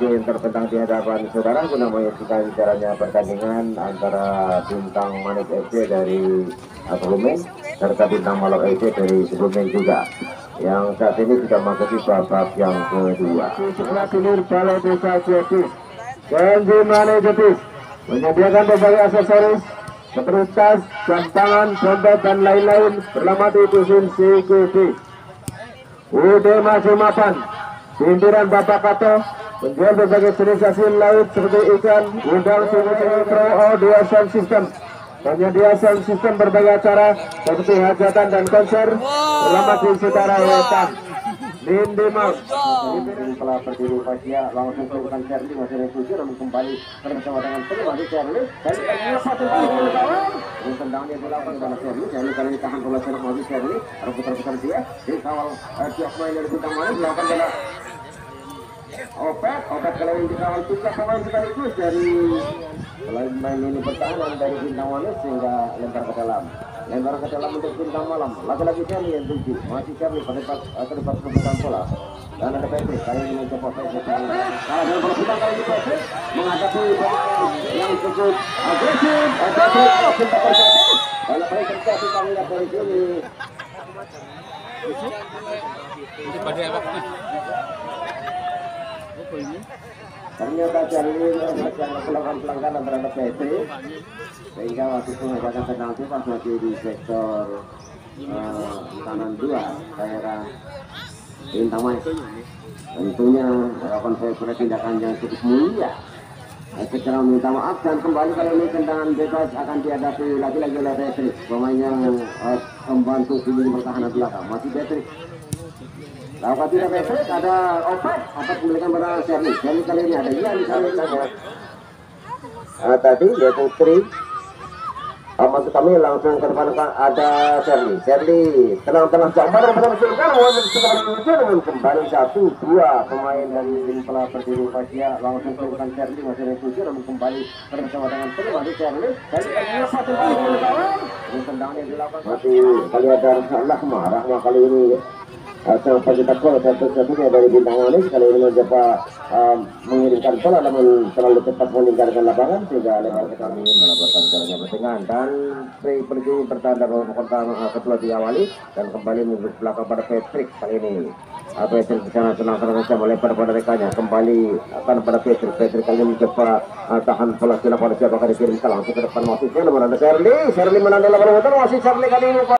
izin tertentang di hadapan saudara guna menyaksikan jalannya pertandingan antara Bintang Manik FC dari Kebumen serta Bintang Malok FC dari Kebumen juga, yang saat ini sudah memasuki babak yang kedua. Sebelah hilir Balai Desa Jetis, Kenji Mane Jetis menyediakan berbagai aksesoris seperti tas, jam tangan, dompet dan lain-lain beralamat di dusun CGD. UD Maju Mapan, pimpinan Bapak Kato menjual berbagai jenis hasil laut seperti ikan, udang, sungai, pro, audio sound system. Penyedia sound system berbagai acara seperti hajatan dan konser beralamat di Sitara Wetan. Nindi Mas, telah berdiri Fasia langsung melakukan Shirley masih ada 7 namun kembali bersama dengan penuh masih Shirley dan satu kali ini tendangnya dilakukan oleh Shirley. Kali ditahan oleh Shirley harus putar-putar dia di kawal tiap main dari Bintang Manik dilakukan pada Opet kali ini dikawal 3 pemain sekaligus dari selain main ini pertahanan dari Bintang Manik sehingga lempar ke dalam untuk Bintang Malam. Lagi-lagi Shirley yang tuju masih Shirley pada terlibat pemegang bola dan ada Patrick kali ini mencoba Patrick kalau dalam bola kita kali ini Patrick menghadapi yang cukup agresif. Patrick kalau Patrick terjadi kami lihat dari sini ternyata Shirley melakukan pelanggaran terhadap Patrick sehingga waktu itu mengajarkan penalti pas masih di sektor kanan 2 daerah Bintang Manik. Tentunya melakukan tindakan yang cukup mulia. Secara minta maaf dan kembali kali ini tendangan bebas akan dihadapi lagi-lagi oleh Patrick, pemain yang membantu di pertahanan belakang. Masih Patrick. Lakukan tidak Patrick, ada Opet memberikan pada Shirley. Shirley kali ini ada Ian di sana. Tadi ya Putri. Maksud kami langsung ke depan ada Shirley tenang jambar dengan kembali 1-2 pemain dari tim telah berdiri Fasia langsung melakukan Shirley masih ada 7 namun kembali bersama dengan penuh masih Shirley dan satu kali ini tendangnya dilakukan masih kali ada Rahma kali ini sang pencetak gol satu-satunya dari Bintang Manik kali ini mencoba mengirimkan bola namun terlalu cepat meninggalkan lapangan sehingga lebar ke kami melakukan jalannya pertengahan dan pergi bertanda babak pertama kedua diawali dan kembali menurut belakang pada Patrick kali ini. Patrick di sana senang-senang saja melebar pada rekannya kembali akan pada Patrick kali ini mencoba tahan bola siapa dikirimkan langsung ke depan masuknya nomor ada Shirley menandai lapangan masih Shirley kali ini